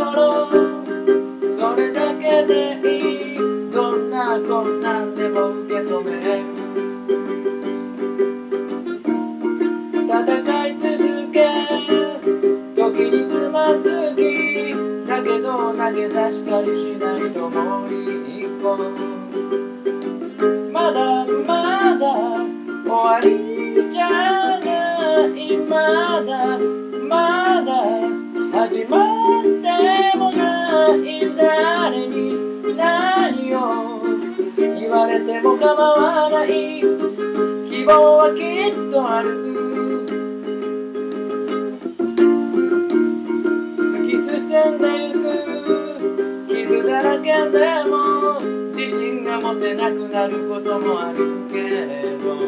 心、それだけでいい。どんな困難でも受け止め戦い続け、時につまずき、だけど投げ出したりしないともう一個。まだまだ終わりじゃない。まだまだ始まってもない。誰に何を言われても構わない。希望はきっとある。突き進んでゆく。傷だらけでも自信が持てなくなることもあるけれど、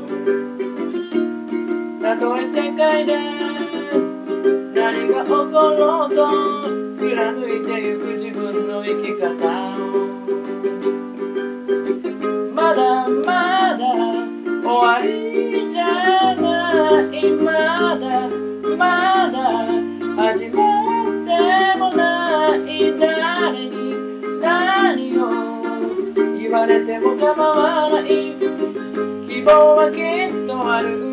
たとえ世界で何が起ころうと貫いてゆく自分の生き方を、まだまだ終わりじゃない。まだまだ始まってもない。誰に何を言われても構わない。希望はきっとある。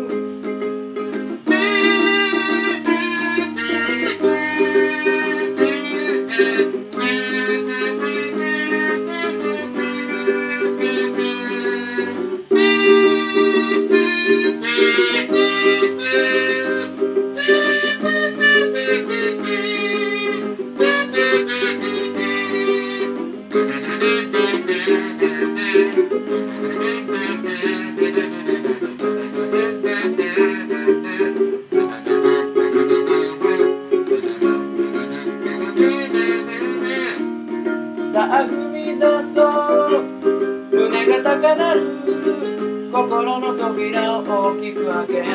さあ踏み出そう。胸が高鳴る。心の扉を大きく開けて、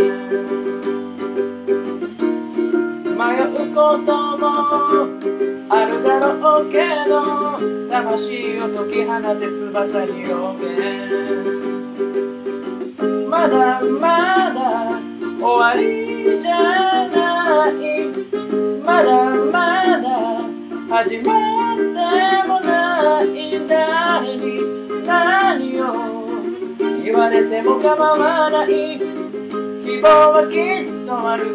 迷うこともあるだろうけど、魂を解き放て翼広げ。まだまだ終わりじゃない。まだまだ始まってもない。誰に何を言われても構わない。希望はきっとある。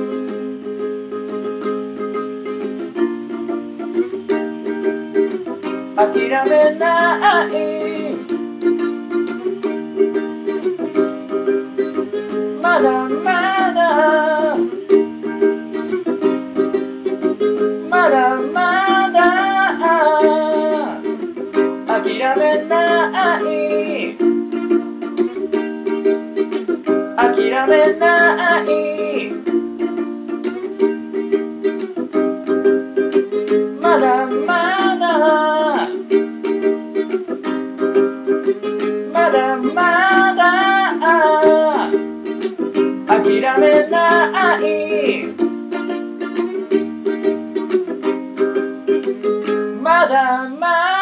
諦めない。まだまだまだまだ諦めない。諦めない。まだまだまだまだ諦めない。まだまだ